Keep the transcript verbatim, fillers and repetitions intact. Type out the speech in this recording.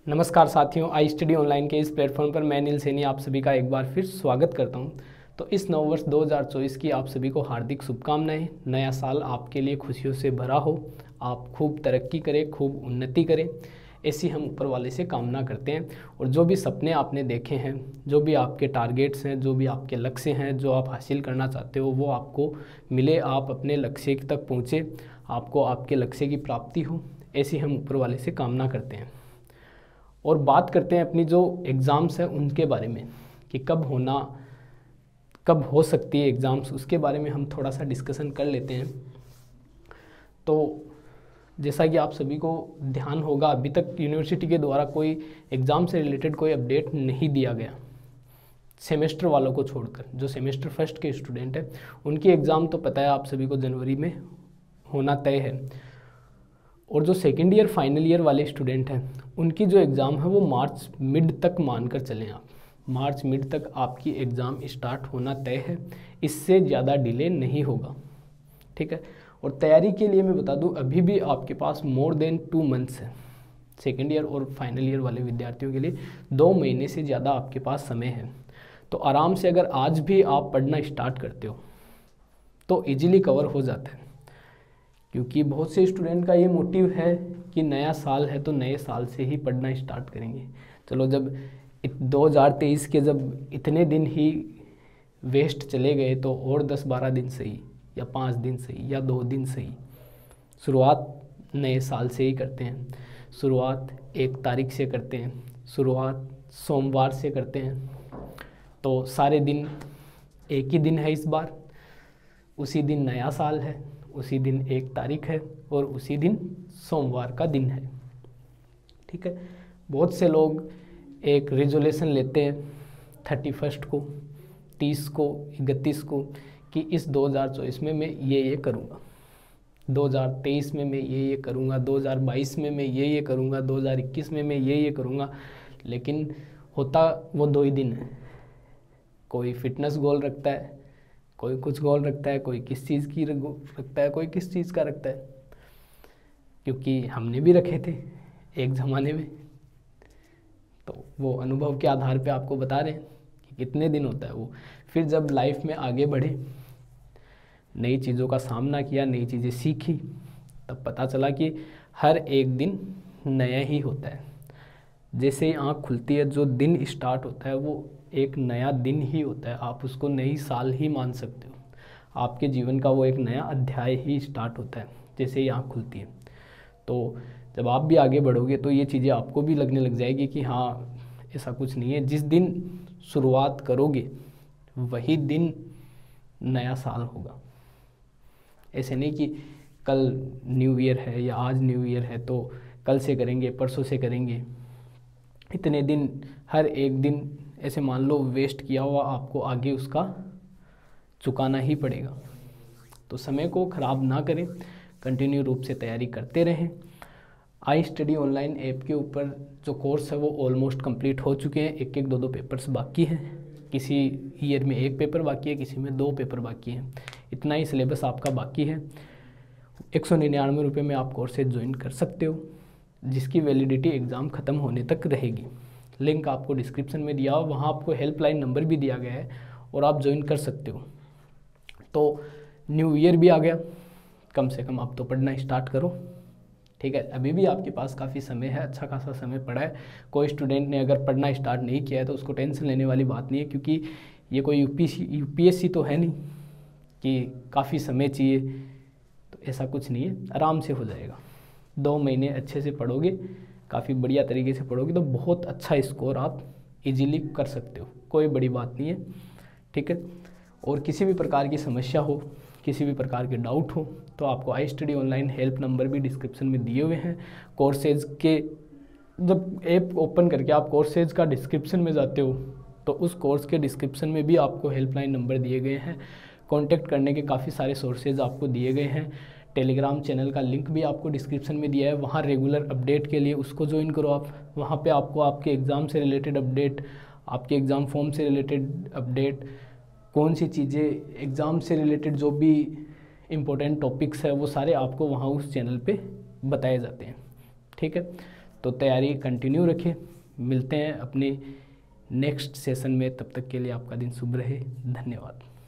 नमस्कार साथियों, आई study online के इस प्लेटफॉर्म पर मैं नील सैनी आप सभी का एक बार फिर स्वागत करता हूं। तो इस नववर्ष दो हज़ार चौबीस की आप सभी को हार्दिक शुभकामनाएं। नया साल आपके लिए खुशियों से भरा हो, आप खूब तरक्की करें, खूब उन्नति करें, ऐसी हम ऊपर वाले से कामना करते हैं। और जो भी सपने आपने देखे हैं, जो भी आपके टारगेट्स हैं, जो भी आपके लक्ष्य हैं, जो आप हासिल करना चाहते हो, वो आपको मिले, आप अपने लक्ष्य तक पहुँचे, आपको आपके लक्ष्य की प्राप्ति हो, ऐसी हम ऊपर वाले से कामना करते हैं। और बात करते हैं अपनी जो एग्ज़ाम्स हैं उनके बारे में कि कब होना कब हो सकती है एग्ज़ाम्स, उसके बारे में हम थोड़ा सा डिस्कशन कर लेते हैं। तो जैसा कि आप सभी को ध्यान होगा, अभी तक यूनिवर्सिटी के द्वारा कोई एग्ज़ाम से रिलेटेड कोई अपडेट नहीं दिया गया, सेमेस्टर वालों को छोड़कर। जो सेमेस्टर फर्स्ट के स्टूडेंट हैं उनकी एग्ज़ाम तो पता है आप सभी को जनवरी में होना तय है, और जो सेकेंड ईयर फाइनल ईयर वाले स्टूडेंट हैं उनकी जो एग्ज़ाम है वो मार्च मिड तक मानकर चलें आप। मार्च मिड तक आपकी एग्ज़ाम स्टार्ट होना तय है, इससे ज़्यादा डिले नहीं होगा, ठीक है। और तैयारी के लिए मैं बता दूं, अभी भी आपके पास मोर देन टू मंथ्स है। सेकेंड ईयर और फाइनल ईयर वाले विद्यार्थियों के लिए दो महीने से ज़्यादा आपके पास समय है। तो आराम से अगर आज भी आप पढ़ना स्टार्ट करते हो तो ईजिली कवर हो जाता है, क्योंकि बहुत से स्टूडेंट का ये मोटिव है कि नया साल है तो नए साल से ही पढ़ना स्टार्ट करेंगे। चलो, जब दो हज़ार तेईस के जब इतने दिन ही वेस्ट चले गए तो और दस बारह दिन सही, या पाँच दिन सही, या दो दिन सही, शुरुआत नए साल से ही करते हैं। शुरुआत एक तारीख से करते हैं, शुरुआत सोमवार से करते हैं। तो सारे दिन एक ही दिन है इस बार, उसी दिन नया साल है, उसी दिन एक तारीख है और उसी दिन सोमवार का दिन है, ठीक है। बहुत से लोग एक रिजोल्यूशन लेते हैं थर्टी फर्स्ट को, तीस को, इकतीस को कि इस दो हज़ार चौबीस में मैं ये ये करूँगा, दो हज़ार तेईस में मैं ये ये करूँगा, दो हज़ार बाईस में मैं ये ये करूँगा, दो हज़ार इक्कीस में मैं ये ये करूँगा। लेकिन होता वो दो ही दिन है। कोई फिटनेस गोल रखता है, कोई कुछ गोल रखता है, कोई किस चीज़ की रखता है, कोई किस चीज़ का रखता है, क्योंकि हमने भी रखे थे एक ज़माने में। तो वो अनुभव के आधार पे आपको बता रहे हैं कि कितने दिन होता है वो। फिर जब लाइफ में आगे बढ़े, नई चीज़ों का सामना किया, नई चीज़ें सीखी, तब पता चला कि हर एक दिन नया ही होता है। जैसे ही आँख खुलती है, जो दिन स्टार्ट होता है वो एक नया दिन ही होता है। आप उसको नई साल ही मान सकते हो। आपके जीवन का वो एक नया अध्याय ही स्टार्ट होता है जैसे ही आँख खुलती है। तो जब आप भी आगे बढ़ोगे तो ये चीज़ें आपको भी लगने लग जाएगी कि हाँ, ऐसा कुछ नहीं है। जिस दिन शुरुआत करोगे वही दिन नया साल होगा। ऐसे नहीं कि कल न्यू ईयर है या आज न्यू ईयर है तो कल से करेंगे, परसों से करेंगे। इतने दिन, हर एक दिन ऐसे मान लो वेस्ट किया हुआ, आपको आगे उसका चुकाना ही पड़ेगा। तो समय को ख़राब ना करें, कंटिन्यू रूप से तैयारी करते रहें। आई स्टडी ऑनलाइन ऐप के ऊपर जो कोर्स है वो ऑलमोस्ट कंप्लीट हो चुके हैं। एक एक दो दो पेपर्स बाकी हैं, किसी ईयर में एक पेपर बाकी है, किसी में दो पेपर बाकी हैं। इतना ही सिलेबस आपका बाकी है। एक सौ निन्यानवे रुपये में आप कोर्सेज ज्वाइन कर सकते हो, जिसकी वैलिडिटी एग्ज़ाम ख़त्म होने तक रहेगी। लिंक आपको डिस्क्रिप्शन में दिया हो, वहाँ आपको हेल्पलाइन नंबर भी दिया गया है और आप ज्वाइन कर सकते हो। तो न्यू ईयर भी आ गया, कम से कम आप तो पढ़ना स्टार्ट करो, ठीक है। अभी भी आपके पास काफ़ी समय है, अच्छा खासा समय पड़ा है। कोई स्टूडेंट ने अगर पढ़ना स्टार्ट नहीं किया है तो उसको टेंशन लेने वाली बात नहीं है, क्योंकि ये कोई यूपीसी यूपीएससी तो है नहीं कि काफ़ी समय चाहिए। तो ऐसा कुछ नहीं है, आराम से हो जाएगा। दो महीने अच्छे से पढ़ोगे, काफ़ी बढ़िया तरीके से पढ़ोगे तो बहुत अच्छा स्कोर आप इजीली कर सकते हो। कोई बड़ी बात नहीं है, ठीक है। और किसी भी प्रकार की समस्या हो, किसी भी प्रकार के डाउट हो तो आपको I study online help number भी डिस्क्रिप्शन में दिए हुए हैं। कोर्सेज के जब ऐप ओपन करके आप कोर्सेज का डिस्क्रिप्शन में जाते हो तो उस कोर्स के डिस्क्रिप्शन में भी आपको हेल्पलाइन नंबर दिए गए हैं। कॉन्टैक्ट करने के काफ़ी सारे सोर्सेज आपको दिए गए हैं। टेलीग्राम चैनल का लिंक भी आपको डिस्क्रिप्शन में दिया है, वहाँ रेगुलर अपडेट के लिए उसको ज्वाइन करो आप। वहाँ पे आपको आपके एग्ज़ाम से रिलेटेड अपडेट, आपके एग्ज़ाम फॉर्म से रिलेटेड अपडेट, कौन सी चीज़ें एग्ज़ाम से रिलेटेड जो भी इम्पोर्टेंट टॉपिक्स है वो सारे आपको वहाँ उस चैनल पे बताए जाते हैं, ठीक है। तो तैयारी कंटिन्यू रखें। मिलते हैं अपने नेक्स्ट सेशन में, तब तक के लिए आपका दिन शुभ रहे। धन्यवाद।